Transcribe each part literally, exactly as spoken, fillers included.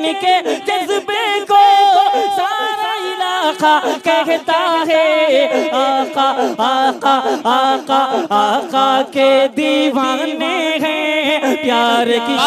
के जज्बे को सारा इलाका कहता है आका आका आका आका के दीवाने हैं प्यार की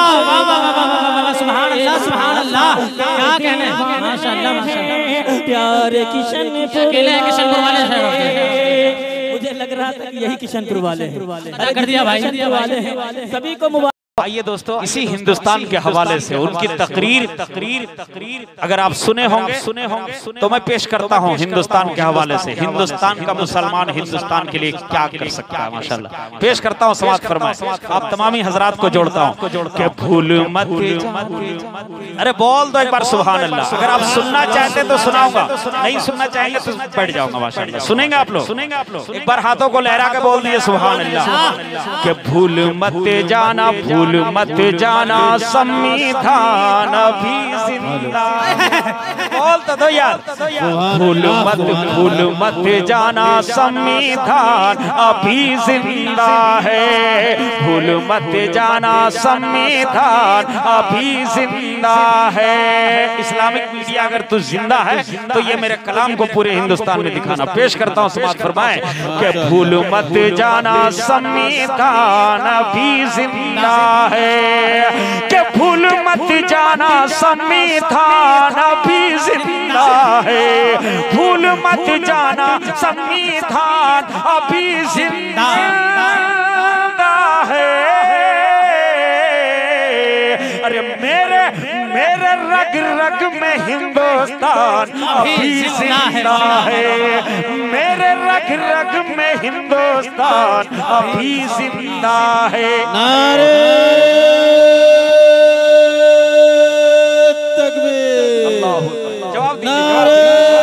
सुभान अल्लाह सुभान अल्लाह क्या कहने माशाअल्लाह माशाअल्लाह प्यार किशनपुर किशनपुर वाले हैं। मुझे लग रहा था कि यही किशनपुर वाले हैं। कर दिया भाई वाले हैं सभी को मुबारक। आइए दोस्तों, इसी हिंदुस्तान के हवाले से उनकी तकरीर तकरीर तकरीर अगर आप सुने होंगे सुने होंगे तो मैं पेश करता हूं हिंदुस्तान के हवाले से। हिंदुस्तान का मुसलमान हिंदुस्तान के लिए क्या कर सकता है, माशाल्लाह पेश करता हूं। समाज फरमाए, आप तमामी हजरात को जोड़ता हूं कि भूल मत। अरे बोल दो एक बार सुभान अल्लाह। अगर आप सुनना चाहते तो सुनाऊंगा, नहीं सुनना चाहेंगे तो बैठ जाऊंगा माशाल्लाह। सुनेंगे आप लोग सुनेंगे आप लोग एक बार हाथों को लहरा के बोल दिए सुभान अल्लाह कि भूल मत जाना भूल मत जाना संविधान अभी जिंदा। बोल तो दो यार, भूल मत भूल मत जाना संविधान अभी जिंदा है। भूल मत जाना संविधान अभी जिंदा है। इस्लामिक मीडिया अगर तू जिंदा है तो ये मेरे कलाम को पूरे हिंदुस्तान में दिखाना। पेश करता हूँ, समाज फरमाए कि भूल मत जाना संविधान अभी जिंदा है। कि भूल मत जाना संविधान अभी जिंदा है। भूल मत जाना संविधान अभी जिंदा है। अरे मेरे मेरे रग रग में हिंदुस्तान अभी जिंदा है। मेरे रग रग में हिंदुस्तान अभी जिंदा है। नारे तकबीर, जवाब नारे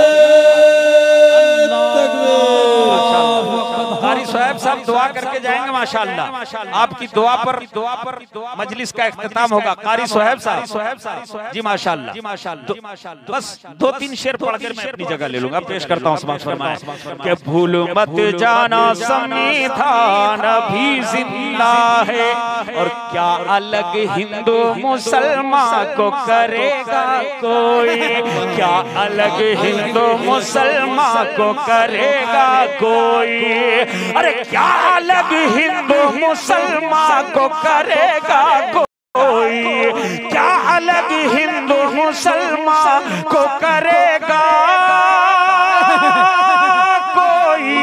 साहब साहब दुआ करके जाएंगे माशाअल्लाह। आपकी दुआ पर दुआ पर मजलिस का इख्तिताम होगा। कारी सोहेब साहब जी माशाअल्लाह जी माशाअल्लाह। बस दो तीन शेर पढ़कर मैं अपनी जगह ले लूंगा। पेश करता हूँ, समाज फरमाए कि भूल मत जाना संविधान अभी जिंदा है। और क्या अलग हिंदू मुसलमान को करेगा कोई, क्या अलग हिंदू मुसलमान को करेगा कोई। अरे क्या अलग हिंदू मुसलमान को करेगा कोई, क्या अलग हिंदू मुसलमान को करेगा कोई।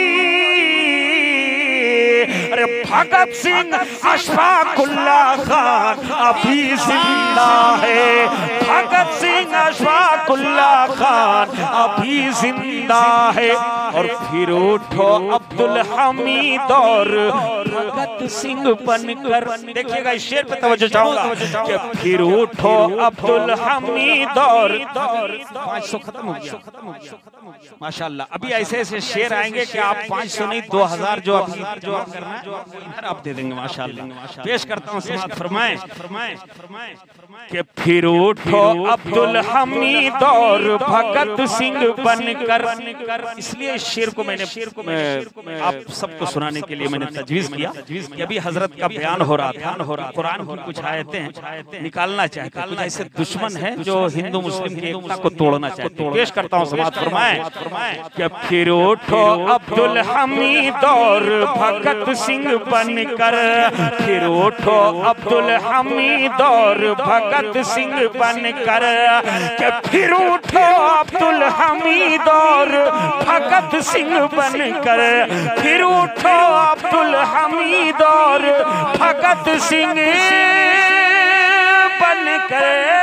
अरे भगत सिंह अशफाकुल्लाह खान अभी जिंदा है। भगत सिंह अशफाकुल्लाह खान अभी जिंदा है। और फिर उठो अब्दुल हमीद और भगत सिंह बनकर। देखिएगा इस शेर पे तवज्जो चाहूंगा कि फिर उठो अब्दुल हमीद और पाँच सौ खत्म हो गया माशाल्लाह। अभी ऐसे ऐसे शेर आएंगे कि आप पाँच सौ नहीं दो हजार जो अभी जो आप करना है इधर आप दे देंगे माशाल्लाह। पेश करता हूँ, समाज फरमाए कि फिर उठो अब्दुल हमीद और भगत सिंह बनकर। इसलिए इस शेर को मैंने शेर को मैं आप सबको सुनाने के लिए मैंने तजवीज किया कि अभी हजरत का बयान हो रहा था हो रहा कुरान की कुछ आयतें निकालना चाहते हैं। ऐसे दुश्मन है जो हिंदू मुस्लिम की एकता को तोड़ना चाहते हैं। पेश करता हूँ, समाज फरमाए कि फिर उठो अब्दुल हमीद और भगत सिंह बनकर। फिर उठो अब्दुल हमीद और भगत सिंह बनकर। कि फिर उठो अब्दुल हमीद और भगत सिंह बनकर। फिर उठो अब्दुल हमीद और भगत सिंह बनकर।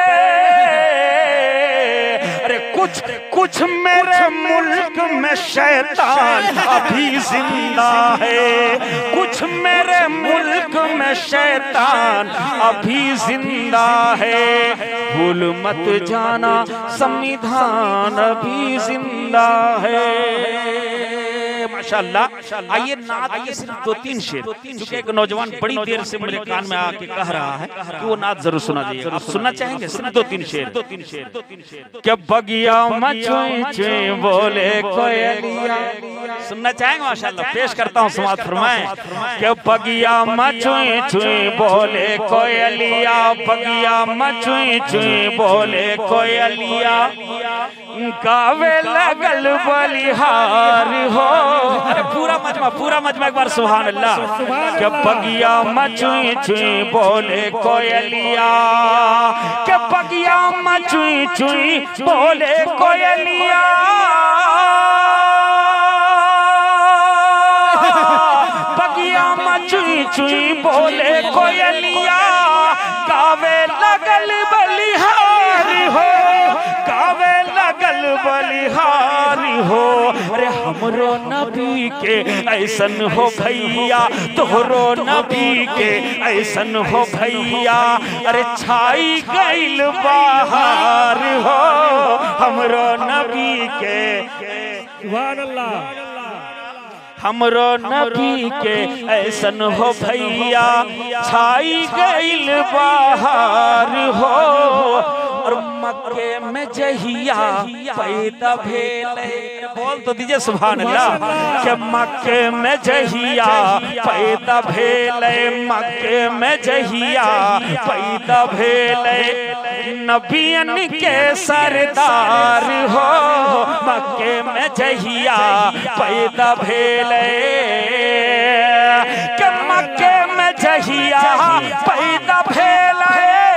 अरे कुछ कुछ मेरे मुल्क में शैतान अभी जिंदा है। कुछ मेरे मुल्क में शैतान अभी जिंदा है। भूल मत जाना संविधान अभी जिंदा है। माशाल्लाह। आइए नात के सिर्फ दो तीन शेर, क्योंकि एक नौजवान बड़ी देर से मेरे कान में आके कह रहा है कि वो नात जरूर सुना जाइएगा। आप सुनना चाहेंगे? सिर्फ दो तीन शेर, दो तीन शेर, दो तीन शेर। क्या बगिया में चुई चुई बोले कोयलिया, सुनना चाहेंगे? माशाल्लाह, पेश करता हूँ, समाअत फरमाएं। क्या बगिया में चुई चुई बोले कोयलिया, बगिया में चुई चुई बोले कोयलिया, गावे लगल बलिहार हो। अरे पूरा मजमा, पूरा मजमा एक बार सुभान अल्लाह। क्या बगिया में चुई चुई बोले कोयलिया, क्या बगिया में चुई चुई बोले कोयलिया, बगिया में चुई चुई बोले कोयलिया, गावे लगल बलिहारी हो, गावे लगल बलिहारी हो। अरे हमरो नबी के ऐसन हो भैया, तोहरो नबी के ऐसन हो भैया, अरे छाई गइल बाहर हो हमरो नबी के। सुभान अल्लाह। हमरो नबी के ऐसन हो भैया, छाई गइल बाहर हो। और मक्के में जहिया पैदा भेले, बोल तो दीजिए सुभान अल्लाह। कि मक्के में जहिया पैदा भेले, मक्के में जहिया पैदा भेले, नबियन के सरदार हो, मक्के में जहिया पैदा भेले, कि मक्के में जहिया पैदा भेले,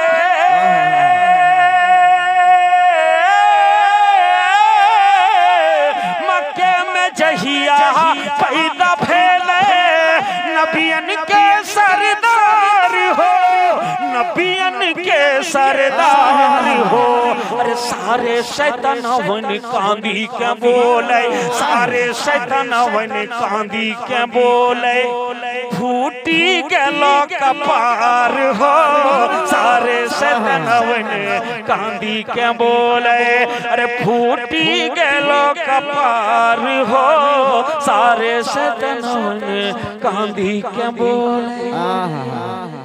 मक्के में जहिया पैदा भेले, नबियन के सरदार हो, नबियन के सरदार हो। अरे सारे शैतानवन कांदी के बोले, सारे शैतानवन कांदी के बोले, फूटी गेलो कपार हो, सारे शैतानवन कांदी के बोले, अरे फूटी गेलो कपार हो, सारे शैतानवन कांदी के बोले।